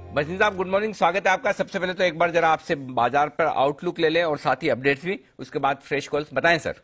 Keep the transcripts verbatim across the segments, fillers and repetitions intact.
बसंत साहब good morning, स्वागत है आपका। सबसे पहले तो एक बार जरा आपसे बाजार पर आउटलुक ले लें और साथ ही अपडेट्स भी, उसके बाद फ्रेश कॉल्स बताएं sir.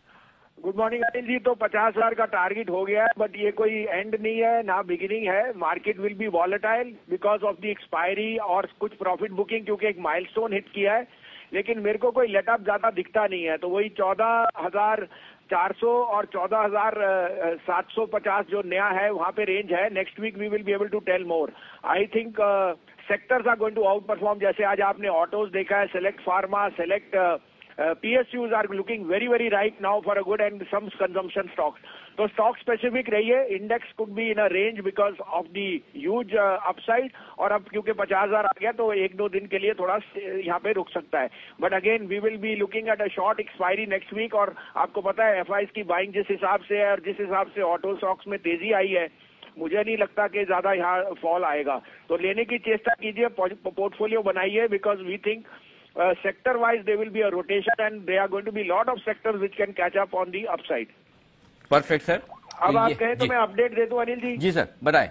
Good morning Anil ji. तो पचास हजार का टारगेट हो गया है, बट ये कोई एंड नहीं है ना बिगिनिंग है। Market will be volatile because of the expiry और कुछ प्रॉफिट बुकिंग, क्योंकि एक माइलस्टोन हिट किया है। लेकिन मेरे को कोई लेटअप ज्यादा दिखता नहीं है, तो वही चौदह हजार चार सौ और चौदह हजार सात सौ पचास जो नया है वहां पे रेंज है। Next week we will be able to tell more. I think sectors are going to outperform. जैसे आज आपने ऑटोज देखा है, select pharma, select Uh, P S Us are looking very very right now for a good and some consumption stocks. तो stock specific रहिए। Index could be in a range because of the huge upside, और अब क्योंकि पचास हजार आ गया तो एक दो दिन के लिए थोड़ा यहाँ पे रुक सकता है। But again we will be looking at a short expiry next week. और आपको पता है एफ आईज की बाइंग जिस हिसाब से है और जिस हिसाब से ऑटो स्टॉक्स में तेजी आई है, मुझे नहीं लगता कि ज्यादा यहाँ फॉल आएगा। तो लेने की चेष्टा कीजिए, पोर्टफोलियो बनाइए, because we think Uh, sector wise there will be a rotation and there are going to be lot of sectors which can catch up on the upside. Perfect sir. अब आप कहें तो मैं अपडेट दे दूं अनिल जी। जी sir बताएं।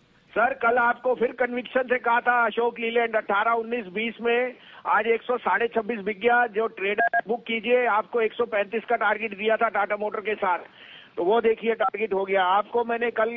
Sir कल आपको फिर कन्विक्शन से कहा था अशोक लीलैंड अठारह उन्नीस बीस में, आज एक सौ साढ़े छब्बीस बिक गया। जो ट्रेडर बुक कीजिए, आपको एक सौ पैंतीस का टारगेट दिया था टाटा मोटर के साथ, तो वो देखिए टारगेट हो गया। आपको मैंने कल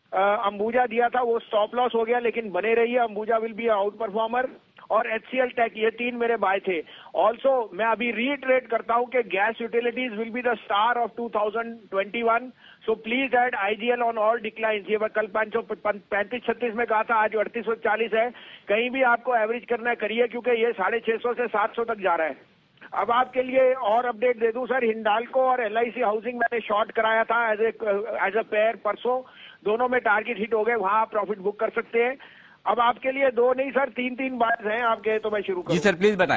अंबुजा दिया था, वो स्टॉप लॉस हो गया, लेकिन बने रहिए, Ambuja will be outperformer. और एचसीएल टेक, ये तीन मेरे बाय थे। ऑल्सो मैं अभी रीट्रेड करता हूं कि gas utilities will be the star of two thousand twenty one. So please add IGL on all declines. ये मैं कल पांच सौ पैंतीस छत्तीस में कहा था, आज अड़तीस सौ चालीस है। कहीं भी आपको एवरेज करना है करिए, क्योंकि ये साढ़े छह सौ से सात सौ तक जा रहा है। अब आपके लिए और अपडेट दे दूं सर, हिंडाल्को और एलआईसी हाउसिंग मैंने शॉर्ट कराया था as a as a pair परसों, दोनों में टारगेट हिट हो गए, वहां आप प्रॉफिट बुक कर सकते हैं। अब आपके लिए दो नहीं सर तीन तीन बात हैं आपके, तो मैं शुरू करूं। जी सर प्लीज बताएं।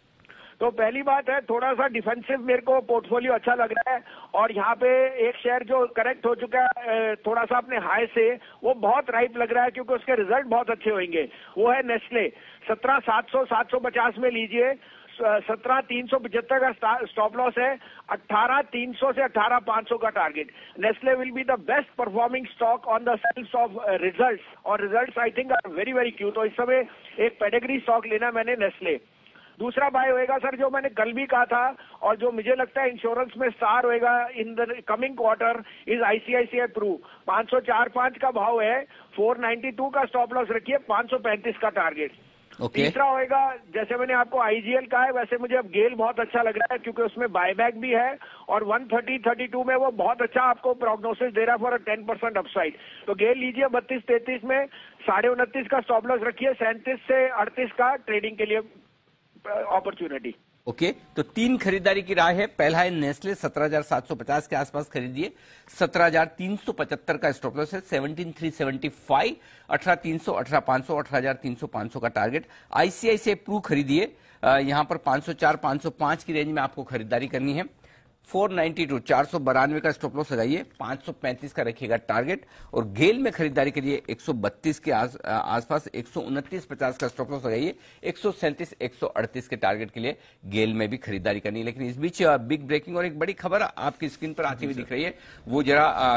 तो पहली बात है, थोड़ा सा डिफेंसिव मेरे को पोर्टफोलियो अच्छा लग रहा है। और यहाँ पे एक शेयर जो करेक्ट हो चुका है थोड़ा सा अपने हाई से, वो बहुत राइप लग रहा है क्योंकि उसके रिजल्ट बहुत अच्छे होंगे। वो है नेस्ले। सत्रह सात सौ सात सौ पचास में लीजिए, सत्रह तीन सौ पचहत्तर का स्टॉप लॉस है, अठारह तीन सौ से अठारह पांच सौ का target. Nestle will be the best performing stock on the sales of results, और results I think are very very Q. तो इस समय एक पेडिग्री स्टॉक लेना मैंने नेस्ले। दूसरा बाय होएगा सर, जो मैंने कल भी कहा था और जो मुझे लगता है इंश्योरेंस में स्टार होएगा in the coming quarter, is ICICI Pru. पांच सौ चार पांच का भाव है, फोर नाइन्टी टू का स्टॉप लॉस रखिए, पांच सौ पैंतीस का टारगेट। Okay. तीसरा होएगा, जैसे मैंने आपको आईजीएल कहा है, वैसे मुझे अब गेल बहुत अच्छा लग रहा है क्योंकि उसमें बायबैक भी है और वन थर्टी थर्टी टू में वो बहुत अच्छा आपको प्रोग्नोसिस दे रहा है फॉर टेन परसेंट अपसाइड। तो गेल लीजिए बत्तीस तैंतीस में, साढ़े उनतीस का स्टॉप लॉस रखिए, सैंतीस से अड़तीस का ट्रेडिंग के लिए अपॉर्चुनिटी। ओके okay, तो तीन खरीदारी की राय है। पहला है नेस्ले, सत्रह हजार सात सौ पचास के आसपास खरीदिए, सत्रह हजार तीन सौ पचहत्तर का स्टॉप लॉस है, सेवनटीन थ्री सेवेंटी फाइव, अठारह तीन सौ, अठारह पांच सौ, अठारह हजार तीन सौ, पांच सौ का टारगेट। आईसीआईसीआई प्रू खरीदिए, यहां पर पांच सौ चार पांच सौ पांच की रेंज में आपको खरीदारी करनी है। फोर नाइन्टी टू, चार सौ बारानवे का स्टॉप लॉस लगाइए, पांच सौ पैंतीस का रखिएगा टारगेट। और गेल में खरीदारी के लिए एक सौ बत्तीस के आस, आसपास एक सौ उनतीस पचास का स्टॉप लॉस लगाइए, एक सौ सैंतीस एक सौ अड़तीस के टारगेट के लिए गेल में भी खरीदारी करनी है। लेकिन इस बीच बिग ब्रेकिंग और एक बड़ी खबर आपकी स्क्रीन पर आती हुई दिख रही है, वो जरा